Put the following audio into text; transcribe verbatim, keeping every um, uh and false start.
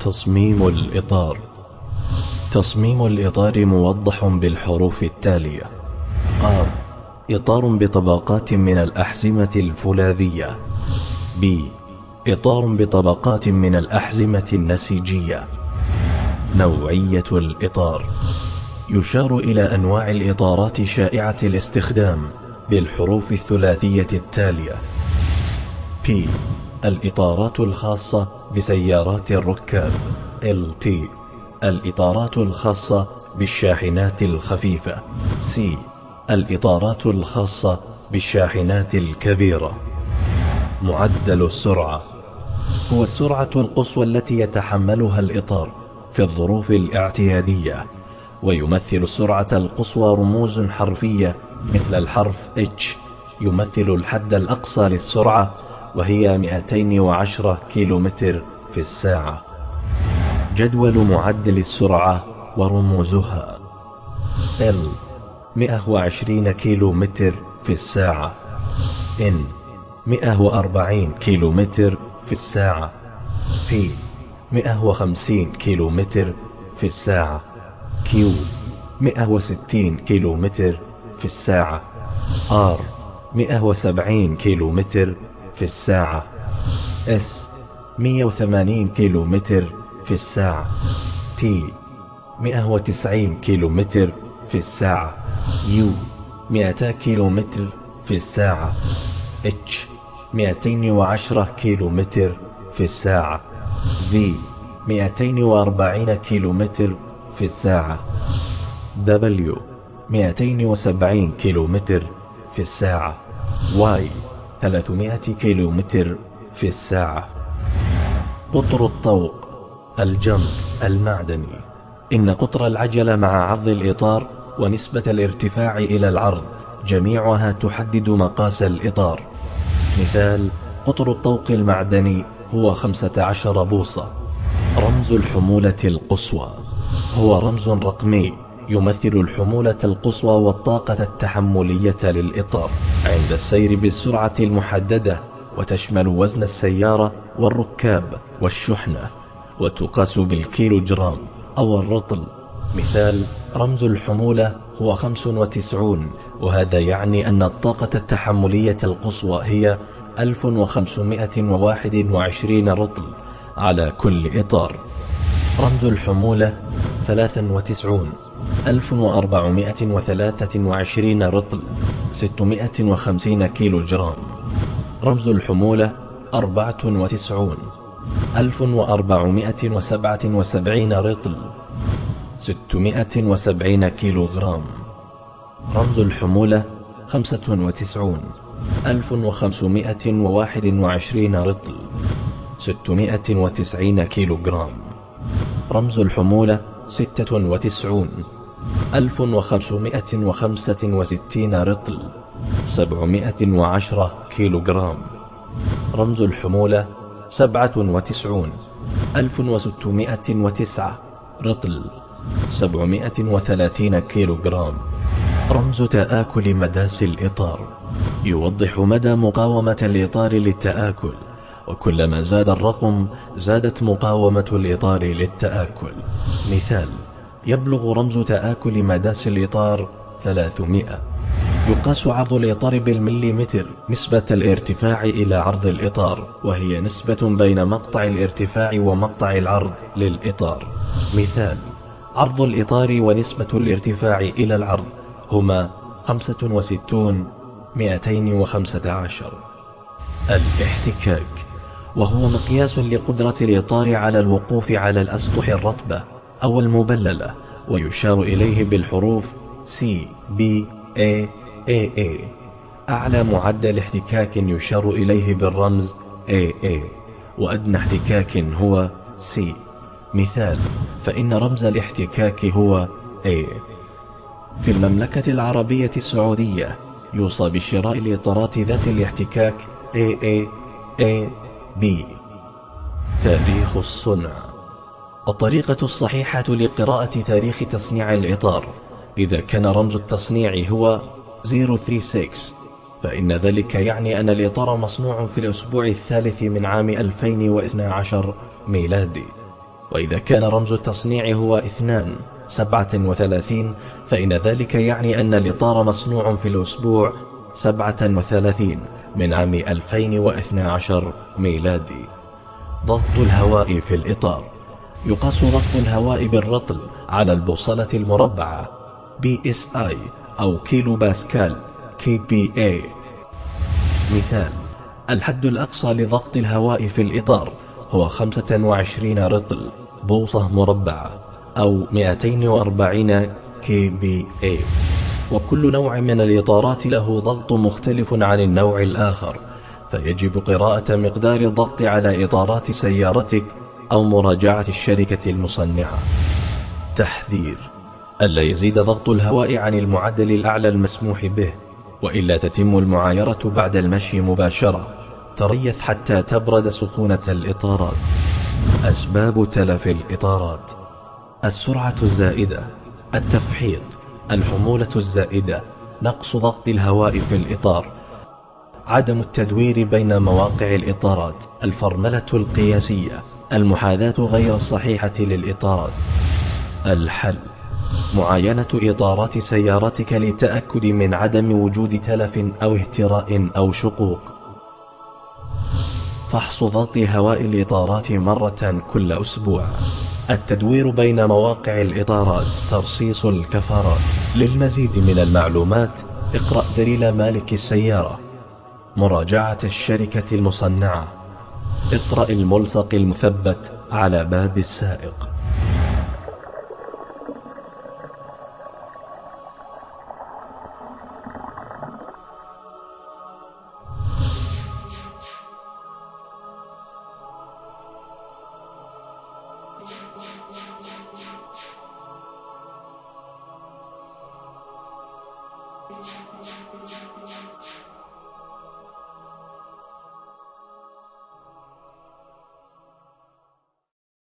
تصميم الإطار. تصميم الإطار موضح بالحروف التالية: آر إطار بطبقات من الأحزمة الفولاذية. B إطار بطبقات من الأحزمة النسيجية. نوعية الإطار: يشار إلى أنواع الإطارات شائعة الاستخدام بالحروف الثلاثية التالية: P الإطارات الخاصة بسيارات الركاب. إل تي الإطارات الخاصة بالشاحنات الخفيفة. C الإطارات الخاصة بالشاحنات الكبيرة. معدل السرعة هو السرعة القصوى التي يتحملها الإطار في الظروف الاعتيادية، ويمثل السرعة القصوى رموز حرفية مثل الحرف H يمثل الحد الأقصى للسرعة، وهي مئتين وعشرة كيلومتر في الساعة. جدول معدل السرعة ورموزها: L مئة وعشرين كيلومتر في الساعة. N مئة وأربعين كيلومتر في الساعة. P مئة وخمسين كيلومتر في الساعة. Q مئة وستين كيلومتر في الساعة. R مئة وسبعين كيلومتر في الساعة. S مئة وثمانين كيلومتر في الساعة. T مئة وتسعين كيلومتر في الساعة. U مئتين كيلومتر في الساعة. H مئتين وعشرة كيلومتر في الساعة. V مئتين وأربعين كيلومتر في الساعة. W مئتين وسبعين كيلومتر في الساعة. Y ثلاثمئة كيلومتر في الساعة. قطر الطوق. الجنط المعدني: إن قطر العجلة مع عرض الإطار ونسبة الارتفاع إلى العرض جميعها تحدد مقاس الإطار. مثال: قطر الطوق المعدني هو خمسة عشر بوصة. رمز الحمولة القصوى هو رمز رقمي يمثل الحمولة القصوى والطاقة التحملية للإطار عند السير بالسرعة المحددة، وتشمل وزن السيارة والركاب والشحنة، وتقاس بالكيلو جرام أو الرطل. مثال: رمز الحمولة هو خمسة وتسعين، وهذا يعني أن الطاقة التحملية القصوى هي ألف وخمسمئة وواحد وعشرين رطل على كل إطار. رمز الحمولة ثلاثة وتسعين، ألف وأربعمئة وثلاثة وعشرين رطل، ستمئة وخمسين كيلو جرام. رمز الحمولة أربعة وتسعين، ألف وأربعمئة وسبعة وسبعين رطل، ستمئة وسبعين كيلو جرام. رمز الحمولة خمسة وتسعين، ألف وخمسمئة وواحد وعشرين رطل، ستمئة وتسعين كيلو جرام. رمز الحمولة ستة وتسعين، ألف وخمسمئة وخمسة وستين رطل، سبعمئة وعشرة كيلو جرام. رمز الحمولة سبعة وتسعين، ألف وستمئة وتسعة رطل، سبعمئة وثلاثين كيلو جرام. رمز تآكل مداس الإطار يوضح مدى مقاومة الإطار للتآكل، وكلما زاد الرقم زادت مقاومة الإطار للتآكل. مثال: يبلغ رمز تآكل مداس الإطار ثلاثمئة. يقاس عرض الإطار بالمليمتر نسبة الارتفاع إلى عرض الإطار، وهي نسبة بين مقطع الارتفاع ومقطع العرض للإطار. مثال: عرض الإطار ونسبة الارتفاع إلى العرض هما خمسة وستون مئتين وخمسة عشر. الاحتكاك، وهو مقياس لقدرة الإطار على الوقوف على الأسطح الرطبة أو المبللة، ويشار إليه بالحروف C B A A A. أعلى معدل احتكاك يشار إليه بالرمز A A، وأدنى احتكاك هو C. مثال: فإن رمز الاحتكاك هو A. في المملكة العربية السعودية يوصى بشراء الإطارات ذات الاحتكاك A A A B. تاريخ الصنع. الطريقة الصحيحة لقراءة تاريخ تصنيع الإطار: إذا كان رمز التصنيع هو صفر ثلاثة ستة، فإن ذلك يعني أن الإطار مصنوع في الأسبوع الثالث من عام ألفين واثني عشر ميلادي. وإذا كان رمز التصنيع هو اثنان سبعة وثلاثين فإن ذلك يعني أن الإطار مصنوع في الأسبوع سبعة وثلاثين من عام ألفين واثني عشر ميلادي. ضغط الهواء في الإطار: يقاس ضغط الهواء بالرطل على البوصلة المربعة بي إس آي أو كيلو باسكال كي بي إيه. مثال: الحد الأقصى لضغط الهواء في الإطار هو خمسة وعشرين رطل بوصة مربعة أو مئتين وأربعين كي بي إيه. وكل نوع من الإطارات له ضغط مختلف عن النوع الآخر، فيجب قراءة مقدار الضغط على إطارات سيارتك أو مراجعة الشركة المصنعة. تحذير: ألا يزيد ضغط الهواء عن المعدل الأعلى المسموح به، وإلا تتم المعايرة بعد المشي مباشرة. تريث حتى تبرد سخونة الإطارات. أسباب تلف الإطارات: السرعة الزائدة، التفحيط، الحمولة الزائدة، نقص ضغط الهواء في الإطار، عدم التدوير بين مواقع الإطارات، الفرملة القياسية، المحاذاة غير الصحيحة للإطارات. الحل: معاينة إطارات سيارتك للتأكد من عدم وجود تلف أو اهتراء أو شقوق. فحص ضغط هواء الإطارات مرة كل أسبوع. التدوير بين مواقع الإطارات، ترصيص الكفرات. للمزيد من المعلومات اقرأ دليل مالك السيارة، مراجعة الشركة المصنعة، اقرأ الملصق المثبت على باب السائق. Thank you.